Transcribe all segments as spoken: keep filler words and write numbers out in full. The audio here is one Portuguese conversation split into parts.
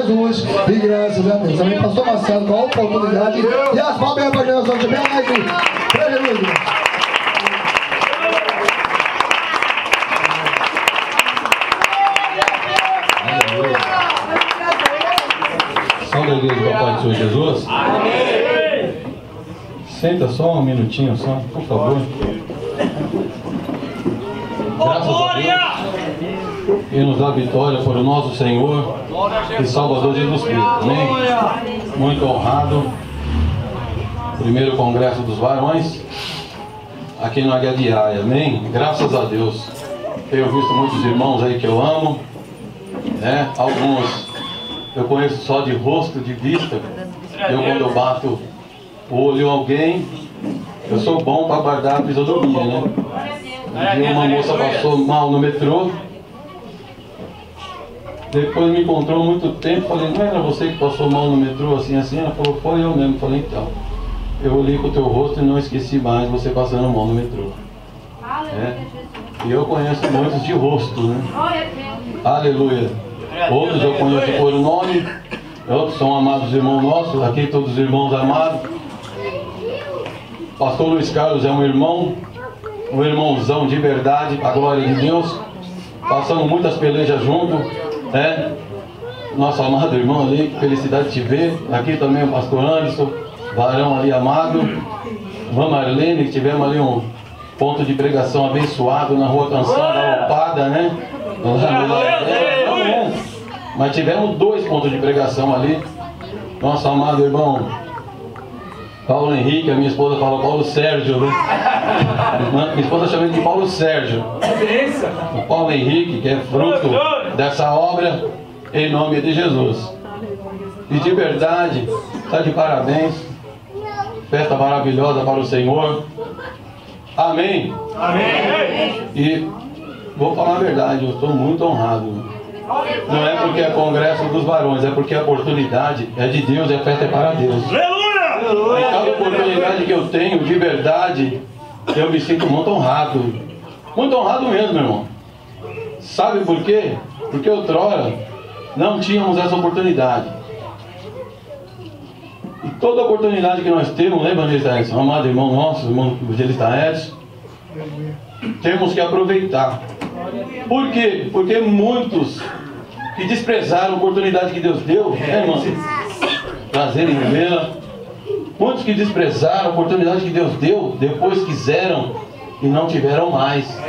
Jesus. E graças a Deus. Amém. Pastor Marcelo, com a oportunidade. E as palmas para Deus. Hoje bem alegre. Aleluia. Salve a igreja do Papai do Senhor Jesus. Amém. Senta só um minutinho, só, por favor. Graças a Deus. E nos dá vitória por o nosso Senhor e Salvador Jesus Cristo. Amém. Muito honrado. Primeiro congresso dos varões aqui no Águia de Aia. Amém. Graças a Deus. Tenho visto muitos irmãos aí que eu amo, né? Alguns eu conheço só de rosto, de vista. Eu, quando eu bato o olho em alguém, eu sou bom para guardar a fisionomia, né? Um dia uma moça passou mal no metrô, depois me encontrou muito tempo, falei, não era você que passou mal no metrô, assim, assim? Ela falou, foi eu mesmo. Falei, então, eu olhei para o teu rosto e não esqueci mais você passando mal no metrô. É. E eu conheço muitos de rosto, né? Aleluia. Outros eu conheço por nome, outros são amados irmãos nossos, aqui todos os irmãos amados. Pastor Luiz Carlos é um irmão, um irmãozão de verdade, a glória de Deus. Passamos muitas pelejas juntos, né? Nosso amado irmão ali, que felicidade de te ver. Aqui também o pastor Anderson, varão ali amado. Irmã Marlene, que tivemos ali um ponto de pregação abençoado na rua Canção da Opada, né? Lá no é, mas tivemos dois pontos de pregação ali. Nosso amado irmão Paulo Henrique, a minha esposa fala Paulo Sérgio, né? Minha esposa chama ele de Paulo Sérgio. O Paulo Henrique, que é fruto dessa obra, em nome de Jesus. E de verdade, está de parabéns. Festa maravilhosa para o Senhor. Amém. Amém. E vou falar a verdade, eu estou muito honrado. Não é porque é congresso dos varões, é porque a oportunidade é de Deus e a festa é para Deus. Aleluia! E cada oportunidade que eu tenho, de verdade, eu me sinto muito honrado. Muito honrado mesmo, meu irmão. Sabe por quê? Porque outrora não tínhamos essa oportunidade. E toda oportunidade que nós temos, né, evangelista Edson, amado irmão nosso, irmão evangelista Edson, temos que aproveitar. Por quê? Porque muitos que desprezaram a oportunidade que Deus deu, né, irmão? Prazer em vê-la. Muitos que desprezaram a oportunidade que Deus deu, depois quiseram e não tiveram mais.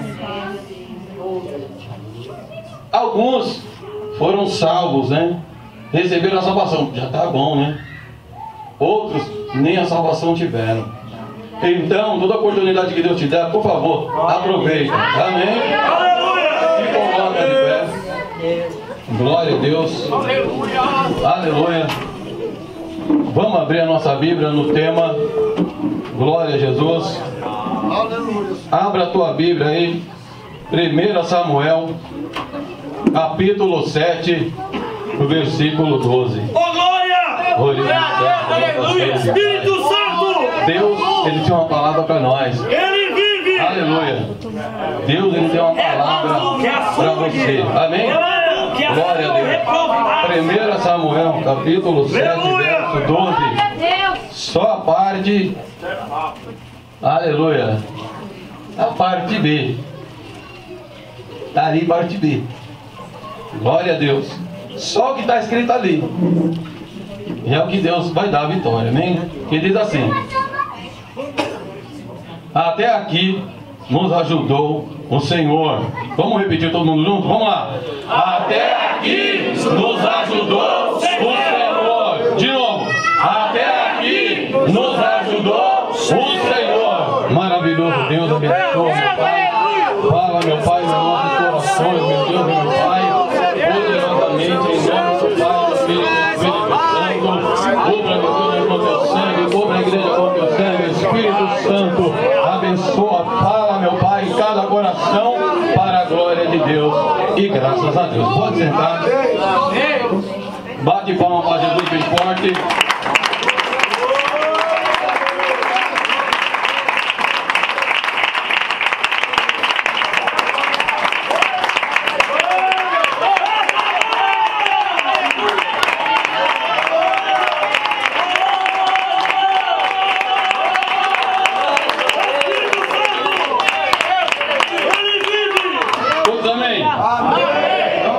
Alguns foram salvos, né? Receberam a salvação, já está bom, né? Outros nem a salvação tiveram. Então, toda oportunidade que Deus te der, por favor, aproveita. Amém? Se coloca de pé. Glória a Deus. Aleluia. Vamos abrir a nossa Bíblia no tema Glória a Jesus. Abra a tua Bíblia aí. primeiro Samuel, capítulo sete, o versículo doze. Oh, glória! Aleluia! Espírito Santo! Deus, Ele tem uma palavra para nós. Ele vive! Aleluia! Deus, Ele tem uma palavra para você. Amém? Glória a Deus. primeiro Samuel, capítulo sete, verso doze. Só a parte... Aleluia! A parte B. Está ali, parte B. Glória a Deus. Só o que está escrito ali. E é o que Deus vai dar a vitória, amém? Que diz assim: até aqui nos ajudou o Senhor. Vamos repetir todo mundo junto? Vamos lá. Até aqui nos ajudou o Senhor. De novo. Até aqui nos ajudou o Senhor. Maravilhoso Deus, abençoa, meu Pai. Fala, meu Pai, nos nossos corações, meu Deus, meu Pai. Poderosamente, em nome do Pai, do Filho e do Espírito Santo. Cubra, meu Deus, com teu sangue. Cubra a igreja com teu sangue. Espírito Santo, abençoa. Fala, meu Pai, em cada coração, para a glória de Deus. E graças a Deus. Pode sentar. Bate palma para Jesus bem forte.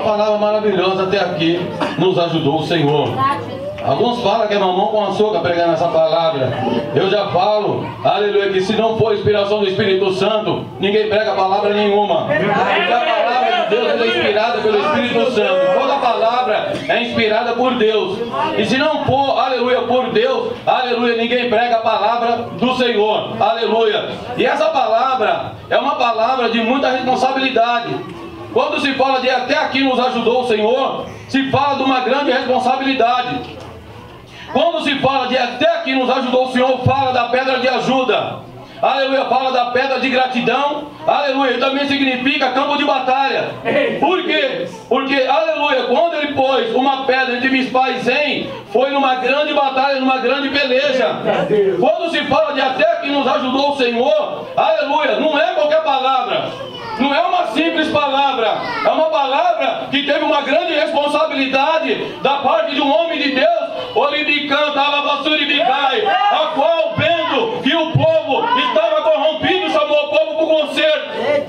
palavra maravilhosa até aqui nos ajudou o Senhor. Alguns falam que é mamão com açúcar pregando essa palavra. Eu já falo, aleluia, que se não for inspiração do Espírito Santo, ninguém prega palavra nenhuma. Porque a palavra de Deus é inspirada pelo Espírito Santo. Toda palavra é inspirada por Deus. E se não for, aleluia, por Deus, aleluia, ninguém prega a palavra do Senhor. Aleluia. E essa palavra é uma palavra de muita responsabilidade. Quando se fala de até aqui nos ajudou o Senhor, se fala de uma grande responsabilidade. Quando se fala de até aqui nos ajudou o Senhor, fala da pedra de ajuda. Aleluia, fala da pedra de gratidão. Aleluia, e também significa campo de batalha. Por quê? Porque, aleluia, quando ele pôs uma pedra entre Mispa e Zem, foi numa grande batalha, numa grande peleja. Quando se fala de até aqui nos ajudou o Senhor, aleluia, não é qualquer palavra. Não é uma simples palavra. É uma palavra que teve uma grande responsabilidade da parte de um homem de Deus, Olibicanta, Alabassuri, a qual, vendo que o povo estava corrompido, chamou o povo para o conserto.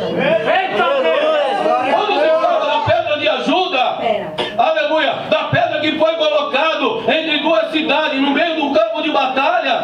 Quando se fala da pedra de ajuda, aleluia, da pedra que foi colocado entre duas cidades, no meio de um campo de batalha,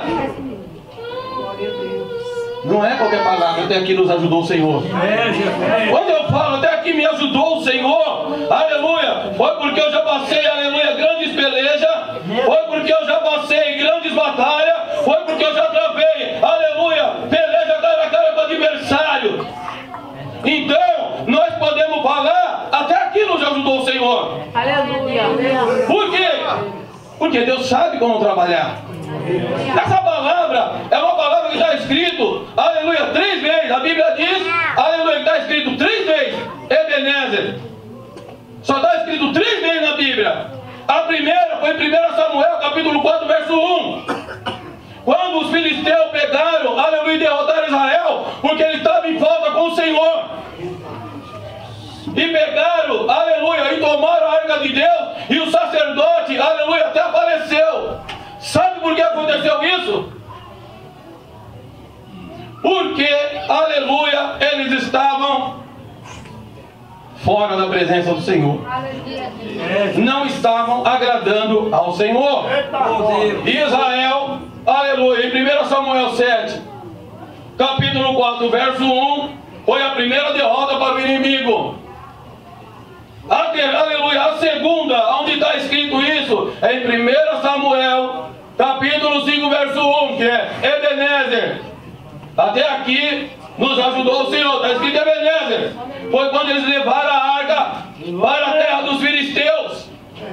não é qualquer palavra, até aqui nos ajudou o Senhor. Quando eu falo até aqui me ajudou o Senhor, aleluia, foi porque eu já passei, aleluia, grandes pelejas, foi porque eu já passei grandes batalhas, foi porque eu já travei, aleluia, peleja cara a cara com o adversário. Então, nós podemos falar, até aqui nos ajudou o Senhor. Aleluia. Por quê? Porque Deus sabe como trabalhar. Essa palavra é uma palavra que está escrito, aleluia, três vezes. A Bíblia diz, aleluia, que está escrito três vezes, Ebenezer. Só está escrito três vezes na Bíblia. A primeira foi em primeiro Samuel, capítulo quatro, verso um. Quando os filisteus pegaram, aleluia, e derrotaram Israel, porque ele estava em falta com o Senhor. E pegaram, aleluia, e tomaram a arca de Deus, e o sacerdote, aleluia, até faleceu. Sabe por que aconteceu isso? Porque, aleluia, eles estavam fora da presença do Senhor. Não estavam agradando ao Senhor. Israel, aleluia, em primeiro Samuel sete, capítulo quatro, verso um, foi a primeira derrota para o inimigo. A ter, aleluia, a segunda, onde está escrito isso, é em primeiro Samuel, capítulo cinco, verso um, que é Ebenezer. Até aqui nos ajudou o Senhor, está escrito Ebenezer. Foi quando eles levaram a arca para a terra dos filisteus.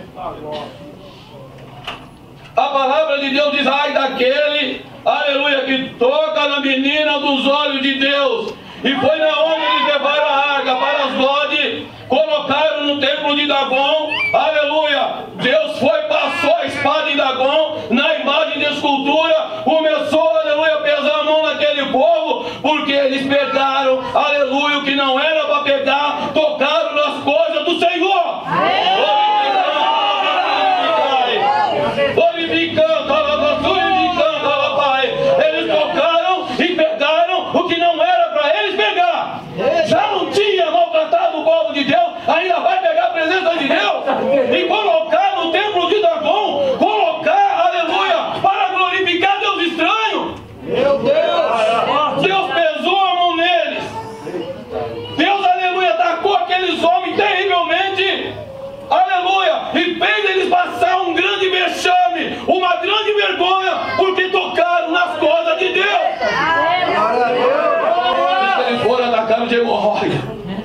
A palavra de Deus diz, ai daquele, aleluia, que toca na menina dos olhos de Deus. E foi na onde eles levaram a arca para Asdod, colocaram no templo de Dagon, aleluia. Deus foi, passou a espada em Dagon, na imagem de escultura, começou, aleluia, a pesar a mão naquele povo, porque eles pegaram, aleluia, o que não era para pegar, tocaram nas coisas do Senhor. Eles tocaram e pegaram o que não era para eles pegar. Já não tinha maltratado o povo de Deus, ainda vai pegar a presença de Deus e colocar no templo de Dagon, colocar, aleluia, para glorificar Deus estranho. Meu Deus! Deus pesou a mão neles. Deus, aleluia, atacou aqueles homens terrivelmente, aleluia, e fez eles passar um grande vexame, uma grande vergonha, porque tocaram nas coisas de Deus. Eles foram atacados de hemorroida.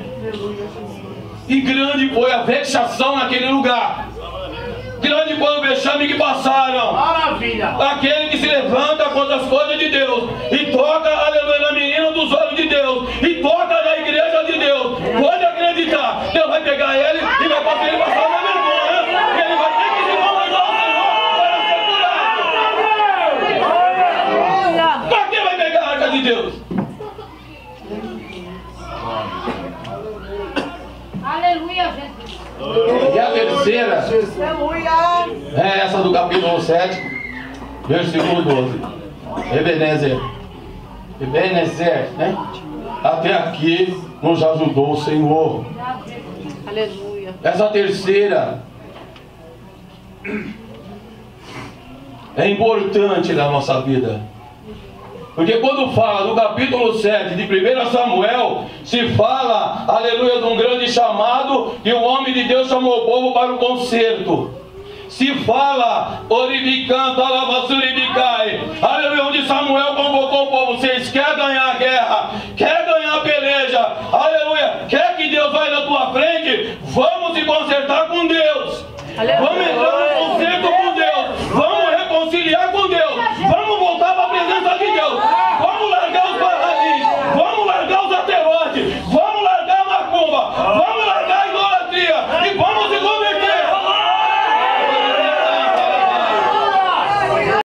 E grande foi a vexação naquele lugar. Grande foi o vexame que passaram. Maravilha. Aquele que se levanta contra as coisas de Deus e toca, aleluia, na menina dos olhos de Deus e toca na igreja de Deus. Pode acreditar, Deus vai pegar ele e vai fazer ele passar uma vergonha. E ele vai ter que se convidar ao Senhor para ser curado. Para quem vai pegar a arca de Deus? Aleluia, Jesus. E a terceira é essa do capítulo sete, versículo doze. Ebenezer. Ebenezer, né? Até aqui nos ajudou o Senhor. Aleluia. Essa terceira é importante na nossa vida. Porque quando fala do capítulo sete de primeiro Samuel, se fala, aleluia, de um grande chamado, que o homem de Deus chamou o povo para o concerto. Se fala, Oribicanto, Alavasuribicai, aleluia, onde Samuel convocou o povo. Vocês querem ganhar a guerra, quer ganhar a peleja, aleluia, quer que Deus vai na tua frente, vamos se consertar com Deus. Aleluia. Vamos entrar